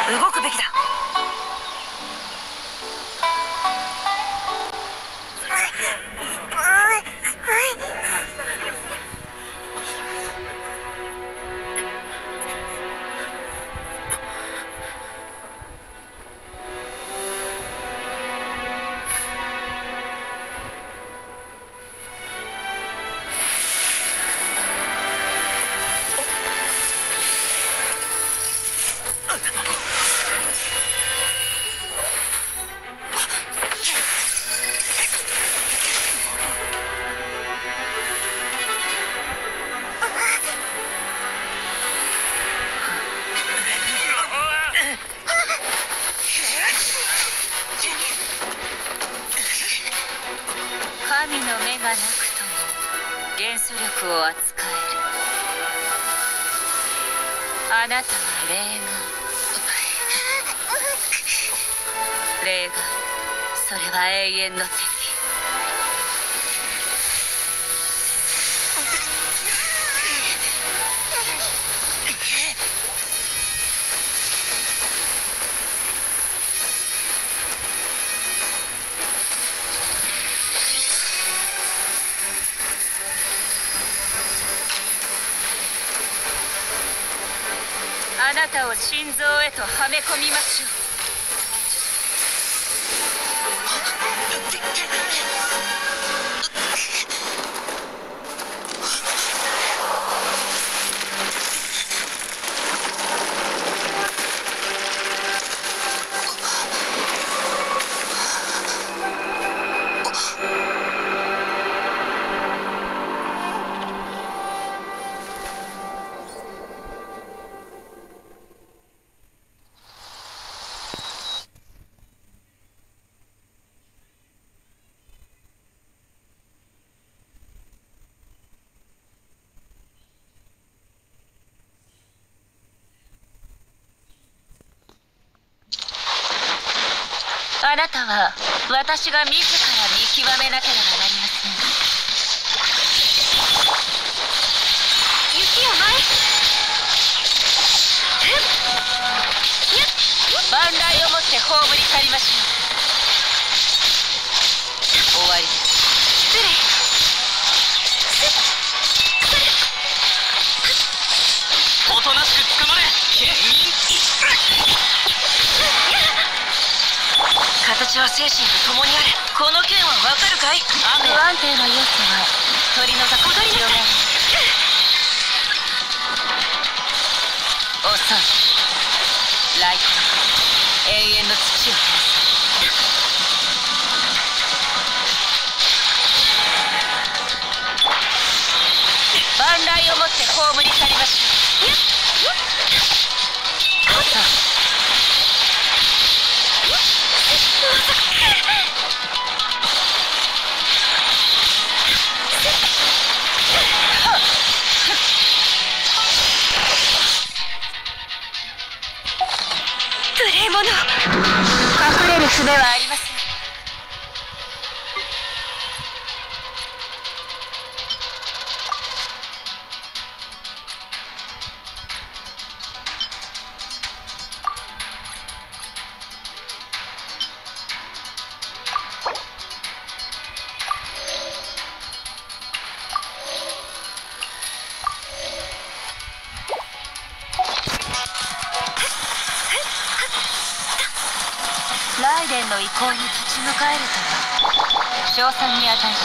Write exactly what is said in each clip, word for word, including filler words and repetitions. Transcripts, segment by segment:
動くべきだ。 神の目がなくとも元素力を扱える。あなたは霊眼。霊眼、それは永遠の敵。あなたを心臓へとはめ込みましょう。あなたは私が自ら見極めなければなりません。雪や舞、万来をもって葬り去りましょう。終わりです。失礼。 おとなしく捕まれ。形は精神と共にあれ。この剣はわかるかい？ 不安定な要素は取り除く必要がある。遅い。来光、永遠の土を照らす。万来をもって葬り去りましょう。遅い。無礼者。隠れる術はありません。ライデンの意向に立ち向かえるとは称賛に値します。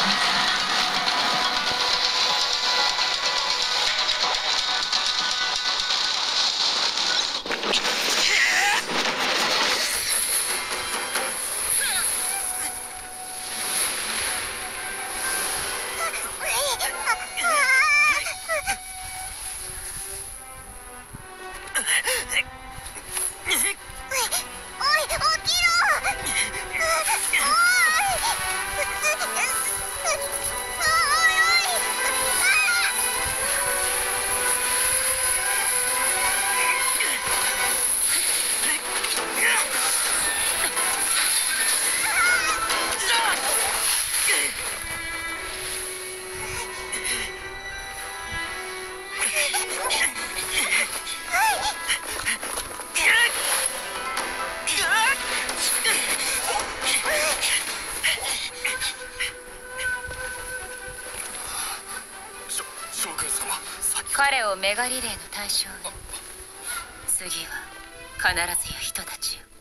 メガリレーの対象ね。次は必ずや人たちよ。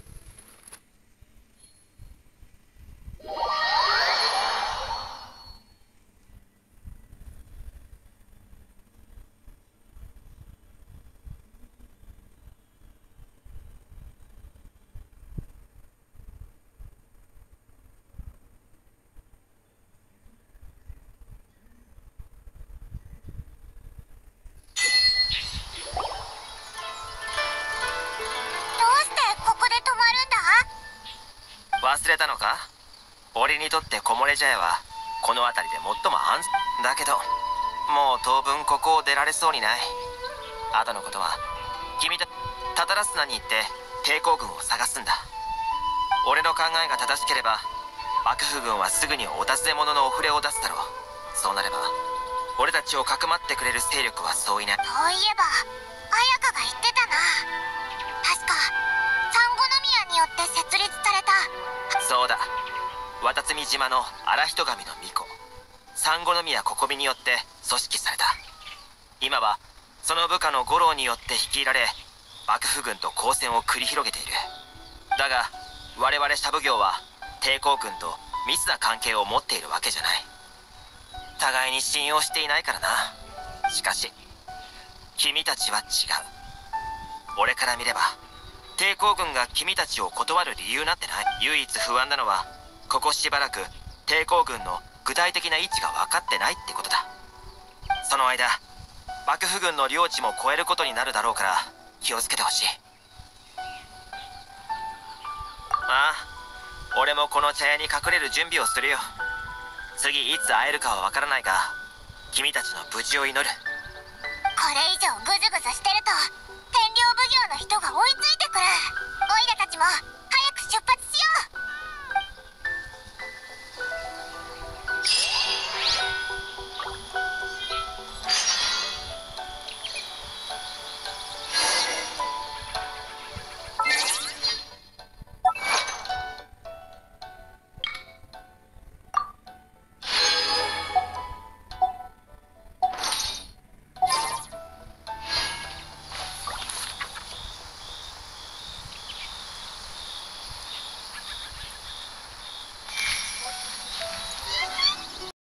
忘れたのか？俺にとって木漏れ茶屋はこの辺りで最も安全だけど、もう当分ここを出られそうにない。後のことは君たタタラスナに行って抵抗軍を探すんだ。俺の考えが正しければ幕府軍はすぐにお尋ね者のお触れを出すだろう。そうなれば俺たちをかくまってくれる勢力はそういない。 そういえば綾香が言ってたな。確かサンゴノ宮によって設立された。 そうだ、渡積島の荒人神の巫女サンゴノ宮ここみによって組織された。今はその部下の五郎によって率いられ幕府軍と交戦を繰り広げている。だが我々シャブ業は抵抗軍と密な関係を持っているわけじゃない。互いに信用していないからな。しかし君たちは違う。俺から見れば抵抗軍が君たちを断る理由なんてない。唯一不安なのはここしばらく抵抗軍の具体的な位置が分かってないってことだ。その間幕府軍の領地も超えることになるだろうから気をつけてほしい。ああ、俺もこの茶屋に隠れる準備をするよ。次いつ会えるかは分からないが君たちの無事を祈る。 これ以上グズグズしてると天領奉行の人が追いついて